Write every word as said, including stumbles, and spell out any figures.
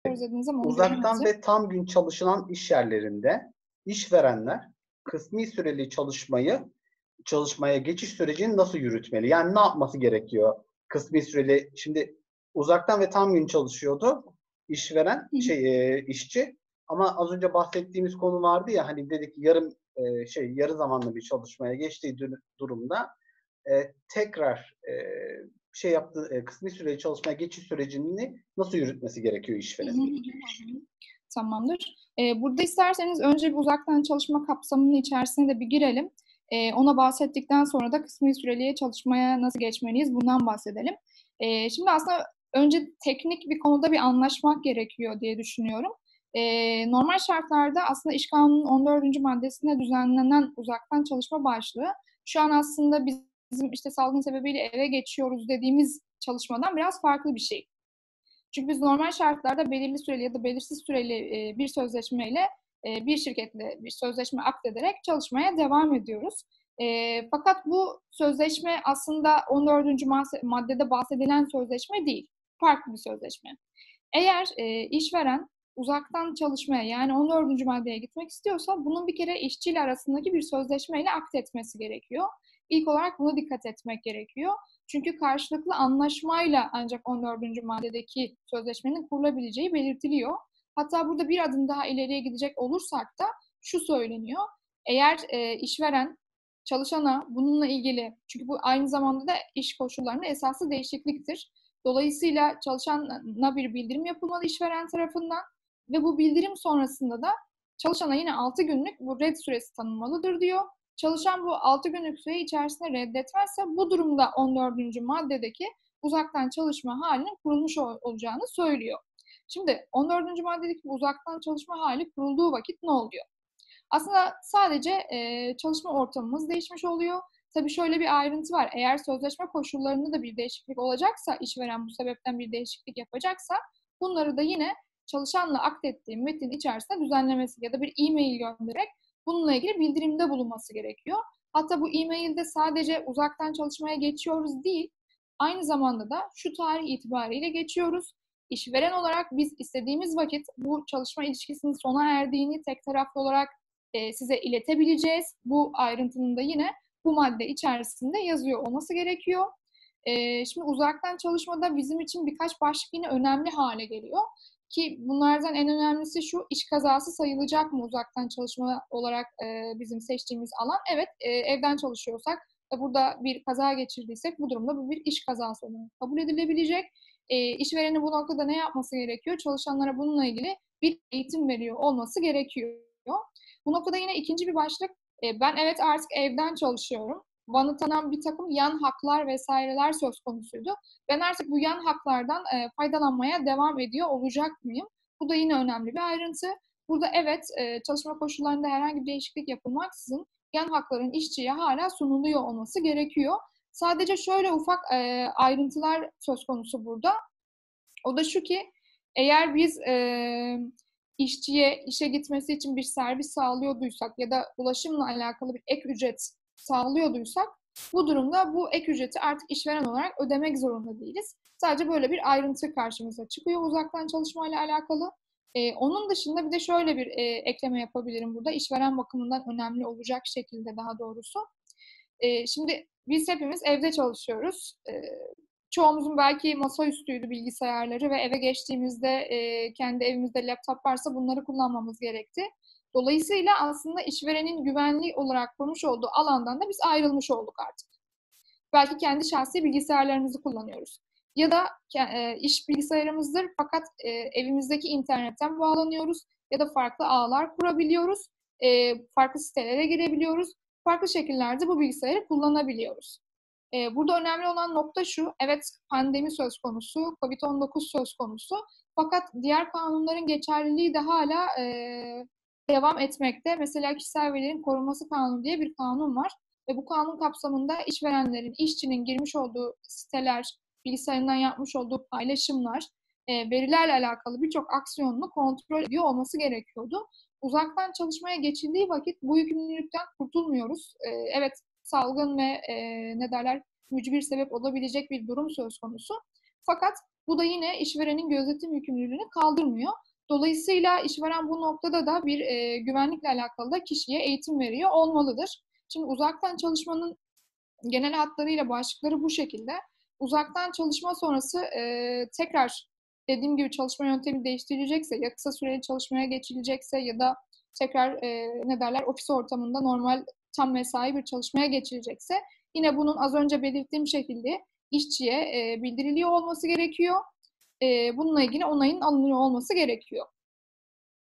dediniz ama onu Uzaktan duyamadım. ve tam gün çalışılan iş yerlerinde işverenler kısmi süreli çalışmayı çalışmaya geçiş sürecini nasıl yürütmeli? Yani ne yapması gerekiyor? Kısmi süreli, şimdi uzaktan ve tam gün çalışıyordu işveren, Hı hı. şey e, işçi. Ama az önce bahsettiğimiz konu vardı ya, hani dedik yarım e, şey yarı zamanlı bir çalışmaya geçtiği dur- durumda e, tekrar e, şey yaptığı e, kısmi süreli çalışmaya geçiş sürecini nasıl yürütmesi gerekiyor Hı hı, işverenin? hı hı. Tamamdır. Ee, burada isterseniz önce bir uzaktan çalışma kapsamının içerisine de bir girelim. Ee, ona bahsettikten sonra da kısmi süreli çalışmaya nasıl geçmeliyiz bundan bahsedelim. Ee, şimdi aslında önce teknik bir konuda bir anlaşmak gerekiyor diye düşünüyorum. Ee, normal şartlarda aslında İş Kanunu'nun on dördüncü maddesinde düzenlenen uzaktan çalışma başlığı şu an aslında bizim işte salgın sebebiyle eve geçiyoruz dediğimiz çalışmadan biraz farklı bir şey. Çünkü biz normal şartlarda belirli süreli ya da belirsiz süreli e, bir sözleşmeyle e, bir şirketle bir sözleşme akdederek çalışmaya devam ediyoruz. E, fakat bu sözleşme aslında on dördüncü maddede bahsedilen sözleşme değil. Farklı bir sözleşme. Eğer e, işveren uzaktan çalışmaya yani on dördüncü maddeye gitmek istiyorsa bunun bir kere işçiyle arasındaki bir sözleşmeyle akdetmesi gerekiyor. İlk olarak buna dikkat etmek gerekiyor. Çünkü karşılıklı anlaşmayla ancak on dördüncü maddedeki sözleşmenin kurulabileceği belirtiliyor. Hatta burada bir adım daha ileriye gidecek olursak da şu söyleniyor. Eğer e, işveren çalışana bununla ilgili, çünkü bu aynı zamanda da iş koşullarının esaslı değişikliktir. Dolayısıyla çalışana bir bildirim yapılmalı işveren tarafından ve bu bildirim sonrasında da çalışana yine altı günlük bu red süresi tanınmalıdır diyor. Çalışan bu altı günlük süre içerisinde reddetmezse bu durumda on dördüncü maddedeki uzaktan çalışma halinin kurulmuş olacağını söylüyor. Şimdi on dördüncü maddedeki bu uzaktan çalışma hali kurulduğu vakit ne oluyor? Aslında sadece e, çalışma ortamımız değişmiş oluyor. Tabii şöyle bir ayrıntı var. Eğer sözleşme koşullarında da bir değişiklik olacaksa, işveren bu sebepten bir değişiklik yapacaksa bunları da yine çalışanla akdettiği metin içerisinde düzenlemesi ya da bir e-mail göndererek bununla ilgili bildirimde bulunması gerekiyor. Hatta bu e-mailde sadece uzaktan çalışmaya geçiyoruz değil, aynı zamanda da şu tarih itibariyle geçiyoruz. İşveren olarak biz istediğimiz vakit bu çalışma ilişkisinin sona erdiğini tek taraflı olarak e, size iletebileceğiz. Bu ayrıntının da yine bu madde içerisinde yazıyor olması gerekiyor. E, şimdi uzaktan çalışmada bizim için birkaç başlık yine önemli hale geliyor. Ki bunlardan en önemlisi şu, iş kazası sayılacak mı uzaktan çalışma olarak e, bizim seçtiğimiz alan? Evet, e, evden çalışıyorsak ve burada bir kaza geçirdiysek bu durumda bu bir iş kazası olarak kabul edilebilecek. E, işverenin bu noktada ne yapması gerekiyor? Çalışanlara bununla ilgili bir eğitim veriyor olması gerekiyor. Bu noktada yine ikinci bir başlık, e, ben evet artık evden çalışıyorum. Bana tanınan bir takım yan haklar vesaireler söz konusuydu. Ben artık bu yan haklardan e, faydalanmaya devam ediyor olacak mıyım? Bu da yine önemli bir ayrıntı. Burada evet e, çalışma koşullarında herhangi bir değişiklik yapılmaksızın yan hakların işçiye hala sunuluyor olması gerekiyor. Sadece şöyle ufak e, ayrıntılar söz konusu burada. O da şu ki eğer biz e, işçiye işe gitmesi için bir servis sağlıyorduysak ya da ulaşımla alakalı bir ek ücret sağlıyorduysak bu durumda bu ek ücreti artık işveren olarak ödemek zorunda değiliz. Sadece böyle bir ayrıntı karşımıza çıkıyor uzaktan çalışmayla alakalı. Ee, onun dışında bir de şöyle bir e, ekleme yapabilirim burada. İşveren bakımından önemli olacak şekilde daha doğrusu. Ee, şimdi biz hepimiz evde çalışıyoruz. Ee, çoğumuzun belki masaüstüydü bilgisayarları ve eve geçtiğimizde e, kendi evimizde laptop varsa bunları kullanmamız gerekti. Dolayısıyla aslında işverenin güvenli olarak kurmuş olduğu alandan da biz ayrılmış olduk artık. Belki kendi şahsi bilgisayarlarımızı kullanıyoruz. Ya da e, iş bilgisayarımızdır fakat e, evimizdeki internetten bağlanıyoruz ya da farklı ağlar kurabiliyoruz. E, farklı sitelere girebiliyoruz. Farklı şekillerde bu bilgisayarı kullanabiliyoruz. E, burada önemli olan nokta şu, evet pandemi söz konusu, kovid on dokuz söz konusu fakat diğer kanunların geçerliliği de hala e, devam etmekte. Mesela Kişisel Verilerin Korunması Kanunu diye bir kanun var ve bu kanun kapsamında işverenlerin, işçinin girmiş olduğu siteler, bilgisayarından yapmış olduğu paylaşımlar, e, verilerle alakalı birçok aksiyonunu kontrol ediyor olması gerekiyordu. Uzaktan çalışmaya geçildiği vakit bu yükümlülükten kurtulmuyoruz. E, evet, salgın ve e, ne derler mücbir sebep olabilecek bir durum söz konusu. Fakat Bu da yine işverenin gözetim yükümlülüğünü kaldırmıyor. Dolayısıyla işveren bu noktada da bir e, güvenlikle alakalı da kişiye eğitim veriyor olmalıdır. Şimdi uzaktan çalışmanın genel hatlarıyla başlıkları bu şekilde. Uzaktan çalışma sonrası e, tekrar dediğim gibi çalışma yöntemi değiştirilecekse, ya kısa süreli çalışmaya geçilecekse ya da tekrar e, ne derler ofis ortamında normal tam mesai bir çalışmaya geçilecekse yine bunun az önce belirttiğim şekilde işçiye e, bildiriliyor olması gerekiyor. E, bununla ilgili onayın alınıyor olması gerekiyor.